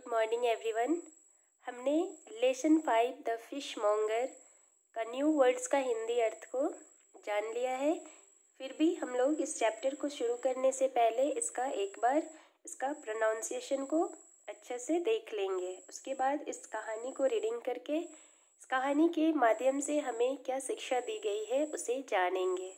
Morning everyone. हमने lesson 5 the fishmonger का new words का हिंदी अर्थ को जान लिया है। फिर भी हम लोग इस चैप्टर को शुरू करने से पहले इसका एक बार इसका प्रोनाउंसिएशन को अच्छे से देख लेंगे। उसके बाद इस कहानी को रीडिंग करके इस कहानी के माध्यम से हमें क्या शिक्षा दी गई है उसे जानेंगे।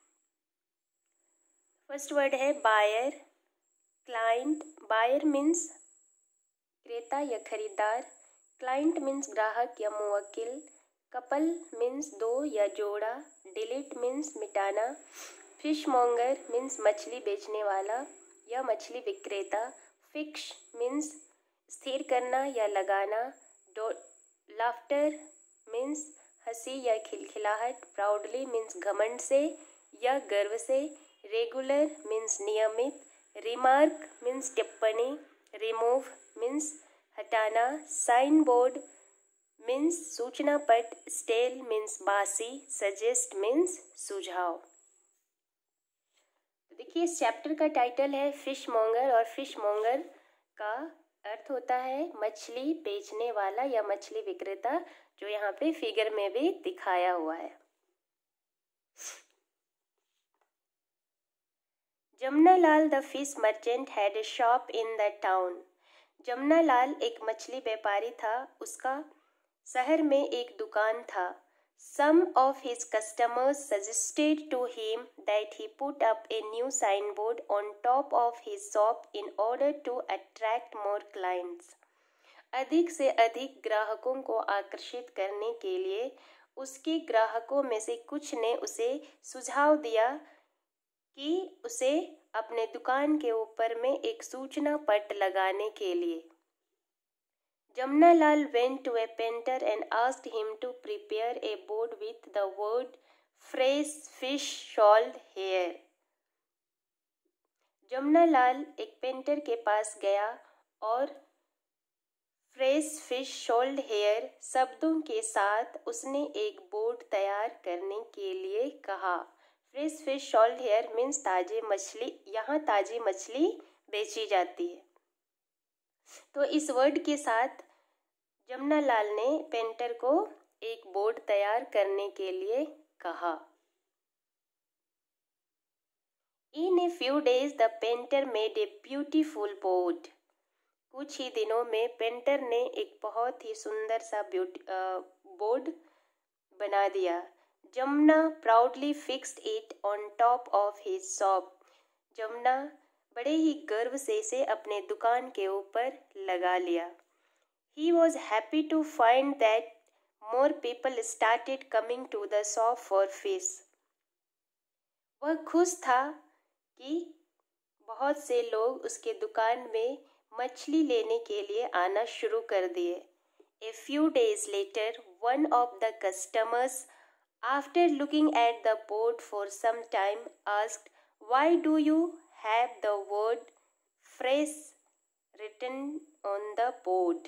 फर्स्ट वर्ड है बायर, क्लाइंट। बायर मीन्स क्रेता या खरीदार, क्लाइंट मीन्स ग्राहक या मुवक्किल, कपल मीन्स दो या जोड़ा, डिलीट मीन्स मिटाना, फिश मॉन्गर मीन्स मछली बेचने वाला या मछली विक्रेता, फिक्स मीन्स स्थिर करना या लगाना, लाफ्टर मीन्स हंसी या खिलखिलाहट, प्राउडली मीन्स घमंड से या गर्व से, रेगुलर मीन्स नियमित, रिमार्क मीन्स टिप्पणी, रिमूव मीन्स हटाना, साइन बोर्ड मीन्स सूचना पट, स्टेल मीन्स बासी, सजेस्ट मीन्स सुझाव। तो देखिए इस चैप्टर का टाइटल है फिश मॉन्गर और फिश मॉन्गर का अर्थ होता है मछली बेचने वाला या मछली विक्रेता, जो यहाँ पे फिगर में भी दिखाया हुआ है। Jamunalal the fish merchant had a shop in the town. Jamunalal एक मछली व्यापारी था, उसका शहर में एक दुकान था। Some of his customers suggested to him that he put up a new signboard on top of his shop in order to attract more clients. अधिक से अधिक ग्राहकों को आकर्षित करने के लिए उसके ग्राहकों में से कुछ ने उसे सुझाव दिया कि उसे अपने दुकान के ऊपर में एक सूचना पट लगाने के लिए। Jamnalal went to a painter and asked him to prepare a board with the word fresh fish salt here. Jamunalal एक पेंटर के पास गया और फ्रेश फिश सोल्ड हेयर शब्दों के साथ उसने एक बोर्ड तैयार करने के लिए कहा। Fresh fish sold here means ताज़ी मछली, यहाँ ताज़ी मछली बेची जाती है। तो इस वर्ड के साथ जमुनालाल ने पेंटर को एक बोर्ड तैयार करने के लिए कहा। In a few days the painter made a beautiful board. कुछ ही दिनों में पेंटर ने एक बहुत ही सुंदर सा बोर्ड बना दिया। Jamuna proudly fixed it on top of his shop. Jamuna बड़े ही गर्व से इसे अपने दुकान के ऊपर लगा लिया। He was happy to find that more people started coming to the shop for fish. वह खुश था कि बहुत से लोग उसके दुकान में मछली लेने के लिए आना शुरू कर दिए। A few days later, one of the customers, after looking at the board for some time, asked, "Why do you have the word fresh written on the board?"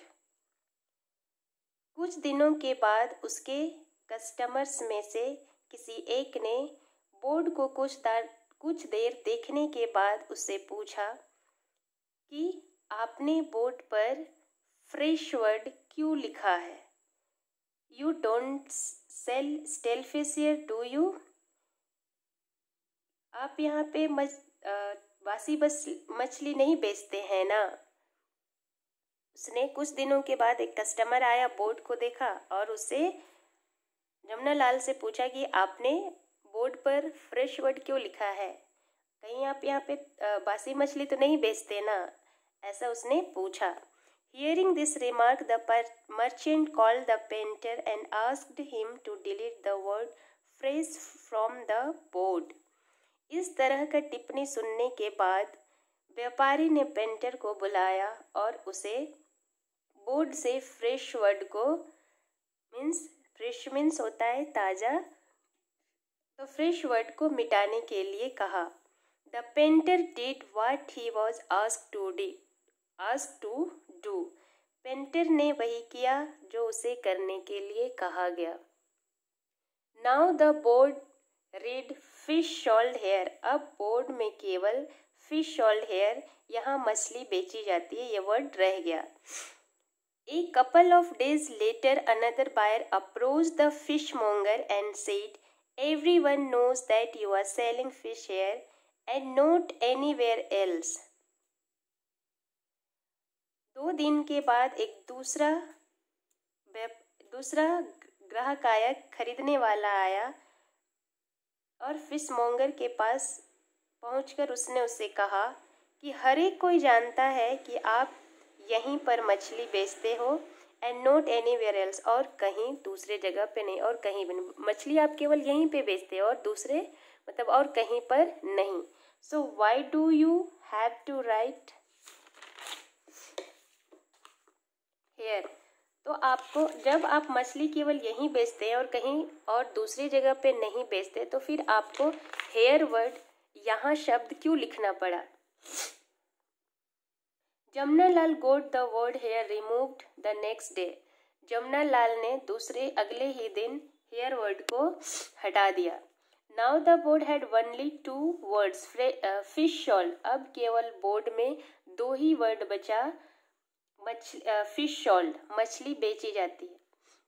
कुछ दिनों के बाद उसके कस्टमर्स में से किसी एक ने बोर्ड को कुछ देर देखने के बाद उससे पूछा कि आपने बोर्ड पर फ्रेश वर्ड क्यों लिखा है? You don't sell stalefish here, do you? आप यहाँ पे बासी मछली नहीं बेचते हैं ना? उसने कुछ दिनों के बाद एक कस्टमर आया, बोर्ड को देखा और उससे जमुनालाल से पूछा कि आपने बोर्ड पर फ्रेश वर्ड क्यों लिखा है? कहीं आप यहाँ पे बासी मछली तो नहीं बेचते ना? ऐसा उसने पूछा। Hearing this remark, the merchant called the painter and asked him to delete the word fresh from the board. इस तरह का टिप्पणी सुनने के बाद व्यापारी ने पेंटर को बुलाया और उसे बोर्ड से फ्रेश वर्ड को फ्रेश मीन्स होता है ताज़ा, तो फ्रेश वर्ड को मिटाने के लिए कहा। The painter did what he was asked to do. Painter ने वही किया जो उसे करने के लिए कहा गया। Now the board read fish sold here. अब बोर्ड में केवल fish sold here, यहाँ मछली बेची जाती है, ये वर्ड रह गया। A couple of days later, another buyer approached the fishmonger and said, "Everyone knows that you are selling fish here and not anywhere else." 2 दिन के बाद एक दूसरा ग्राहक आया, खरीदने वाला आया और फिशमोंगर के पास पहुंचकर उसने उससे कहा कि हर एक कोई जानता है कि आप यहीं पर मछली बेचते हो एंड नॉट एनीवेयर एल्स, और कहीं दूसरे जगह पे नहीं, और कहीं भी नहीं, मछली आप केवल यहीं पे बेचते हो और दूसरे मतलब और कहीं पर नहीं। So why do you have to write here. तो आपको जब आप मछली केवल यहीं बेचते हैं और कहीं और दूसरी जगह पे नहीं बेचते, तो फिर आपको हेयर वर्ड यहाँ शब्द क्यों लिखना पड़ा। Jamunalal got the word here removed the next day. Jamunalal ने अगले ही दिन हेयर वर्ड को हटा दिया। Now the board had only 2 words, fish sold. अब केवल बोर्ड में 2 ही वर्ड बचा, फिश शॉल, मछली बेची जाती है।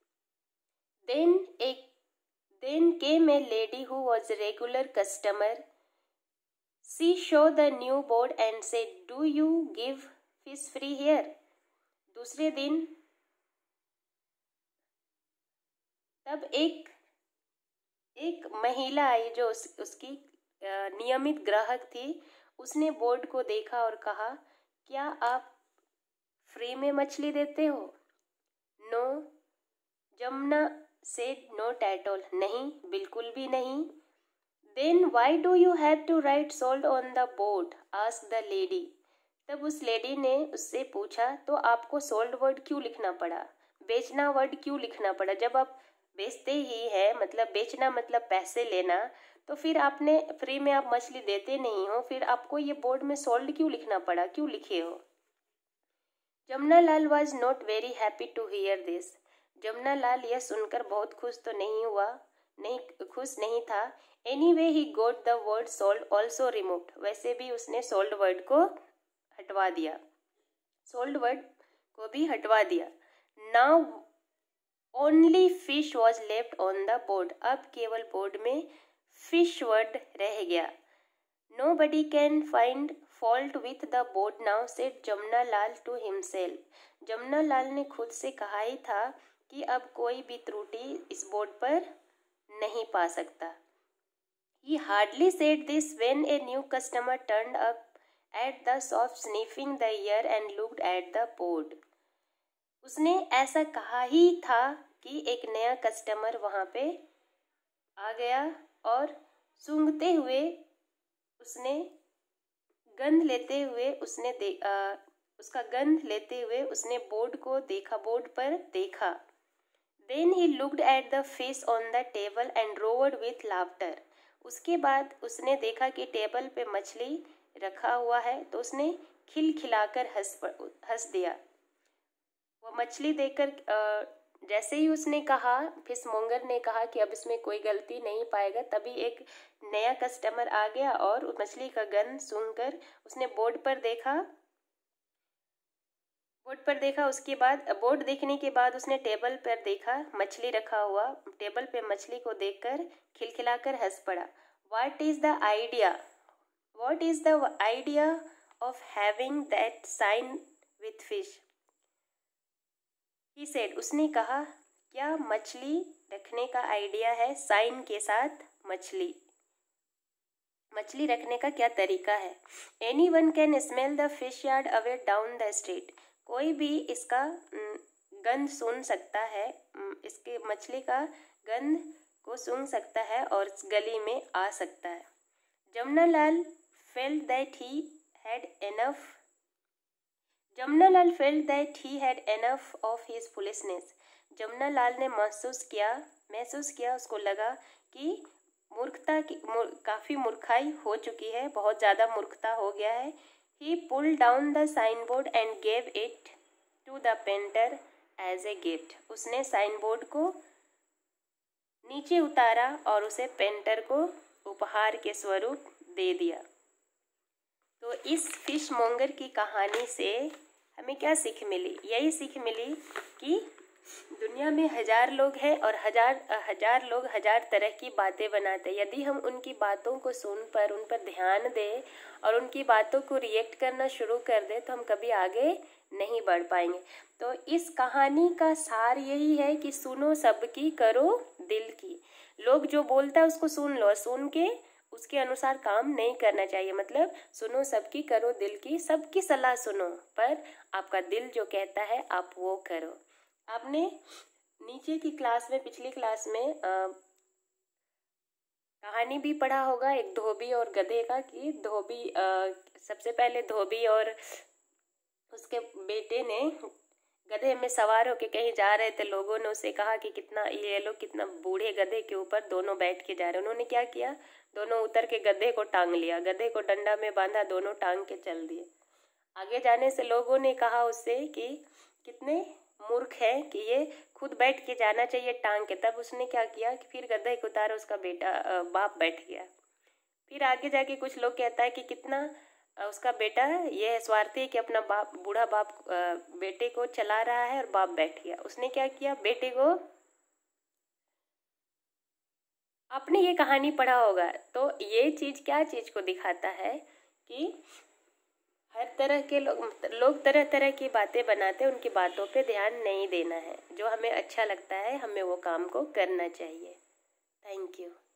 Then came a lady who was a regular customer. She showed the new board and said, "Do you give fish free here?" दूसरे दिन तब एक महिला आई जो उसकी नियमित ग्राहक थी। उसने बोर्ड को देखा और कहा, "क्या आप फ्री में मछली देते हो?" No, Jamuna said not at all. नहीं, बिल्कुल भी नहीं। Then why do you have to write sold on the board, asked the lady. तब उस लेडी ने उससे पूछा, तो आपको सोल्ड वर्ड क्यों लिखना पड़ा, बेचना वर्ड क्यों लिखना पड़ा। जब आप बेचते ही है, मतलब बेचना मतलब पैसे लेना, तो फिर आपने फ्री में आप मछली देते नहीं हो, फिर आपको ये बोर्ड में सोल्ड क्यों लिखना पड़ा, क्यों लिखे हो। Jamunalal was not very happy to hear this. Jamunalal यह सुनकर बहुत खुश नहीं था। Anyway he got the word sold also removed. वैसे भी उसने सोल्ड वर्ड को हटवा दिया, सोल्ड वर्ड को भी हटवा दिया। Now only fish was left on the board. अब केवल बोर्ड में फिश वर्ड रह गया। Nobody can find fault with the board now, said Jamunalal to himself. Jamunalal ने खुद से कहा ही था कि अब कोई भी त्रुटि इस बोर्ड पर नहीं पा सकता। He hardly said this when a new customer turned up at the shop sniffing the air and looked at the board. उसने ऐसा कहा ही था कि एक नया कस्टमर वहाँ पे आ गया और सूंघते हुए उसने गंध लेते हुए उसका गंध लेते हुए उसने बोर्ड को देखा, बोर्ड पर देखा। Then he looked at the fish on the table and roared with laughter. उसके बाद उसने देखा कि टेबल पे मछली रखा हुआ है, तो उसने खिलखिलाकर हंस दिया। वो मछली देखकर जैसे ही उसने कहा, फिशमोंगर ने कहा कि अब इसमें कोई गलती नहीं पाएगा, तभी एक नया कस्टमर आ गया और मछली का गंध सूंघकर उसने बोर्ड पर देखा। उसके बाद बोर्ड देखने के बाद उसने टेबल पर देखा, मछली रखा हुआ। टेबल पे मछली को देखकर खिलखिलाकर हंस पड़ा। What is the idea of having that sign with fish? He said, उसने कहा, क्या मछली रखने का आइडिया है साइन के साथ मछली रखने का क्या तरीका है। Anyone can smell the fish yard away down the street. कोई भी इसका गंध सूंघ सकता है, इसके मछली का गंध को सूंघ सकता है और इस गली में आ सकता है। Jamunalal felt that he had enough of his foolishness. Jamunalal ने महसूस किया, उसको लगा कि काफी मूर्खाई हो चुकी है, बहुत ज्यादा मूर्खता हो गया है। He pulled down the signboard and gave it to the painter as a gift. उसने साइनबोर्ड को नीचे उतारा और उसे पेंटर को उपहार के स्वरूप दे दिया। तो इस फिशमोंगर की कहानी से हमें क्या सीख मिली? यही सीख मिली कि दुनिया में 1000 लोग हैं और हजार लोग 1000 तरह की बातें बनाते हैं। यदि हम उनकी बातों को सुनकर उन पर ध्यान दें और उनकी बातों को रिएक्ट करना शुरू कर दें तो हम कभी आगे नहीं बढ़ पाएंगे। तो इस कहानी का सार यही है कि सुनो सबकी, करो दिल की। लोग जो बोलता है उसको सुन लो और सुन के उसके अनुसार काम नहीं करना चाहिए। मतलब सुनो सबकी, करो दिल की। सबकी सलाह सुनो पर आपका दिल जो कहता है आप वो करो। आपने नीचे की क्लास में, पिछली क्लास में कहानी भी पढ़ा होगा एक धोबी और गधे का, कि धोबी सबसे पहले धोबी और उसके बेटे ने गधे में सवार होके कहीं जा रहे थे। लोगों ने उसे कहा कि कितना ये लोग कितना बूढ़े गधे के ऊपर दोनों बैठ के जा रहे हैं। उन्होंने क्या किया, दोनों उतर के गधे को टांग लिया, गधे को डंडा में बांधा, दोनों टांग के चल दिए। आगे जाने से लोगों ने कहा उससे कि कितने मूर्ख है कि ये खुद बैठ के जाना चाहिए टांग के। तब उसने क्या किया कि फिर गधे को उतारा, उसका बेटा बाप बैठ गया। फिर आगे जाके कुछ लोग कहता है कि कितना उसका बेटा ये है स्वार्थी कि अपना बाप, बूढ़ा बाप बेटे को चला रहा है और बाप बैठ गया। उसने क्या किया, बेटे को, आपने ये कहानी पढ़ा होगा। तो ये चीज क्या चीज को दिखाता है कि हर तरह के लोग तरह तरह की बातें बनाते हैं, उनकी बातों पे ध्यान नहीं देना है। जो हमें अच्छा लगता है हमें वो काम को करना चाहिए। Thank you.